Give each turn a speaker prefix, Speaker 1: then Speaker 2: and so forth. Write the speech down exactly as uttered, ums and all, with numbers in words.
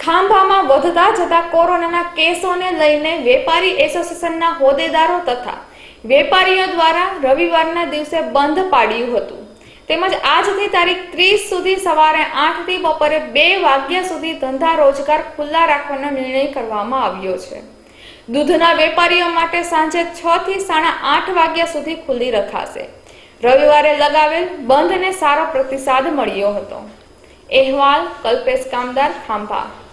Speaker 1: ખાંભામાં વધતા જતા કોરોનાના કેસોને લઈને વેપારી એસોસિએશનના હોદ્દેદારો તથા વેપારીઓ દ્વારા રવિવારના દિવસે બંધ પાડ્યું હતું તેમજ આજથી તારીખ ત્રીસ સુધી સવારે આઠ થી બપોરે બે વાગ્યા સુધી ધંધા રોજગાર ખુલ્લા રાખવાનો નિર્ણય કરવામાં આવ્યો છે। દૂધના વેપારીઓ માટે સાંજે છ થી સાડા આઠ વાગ્યા સુધી ખુલ્લી રખાશે। રવિવારે લગાવેલ બંધને સારો પ્રતિસાદ મળ્યો હતો। અહેવાલ કલ્પેશ કામદાર, ખાંભા।